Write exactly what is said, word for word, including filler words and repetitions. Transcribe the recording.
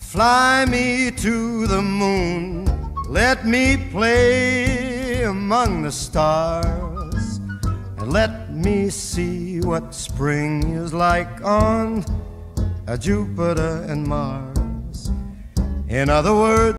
Fly me to the moon, let me play among the stars, and let me see what spring is like on Jupiter and Mars. In other words,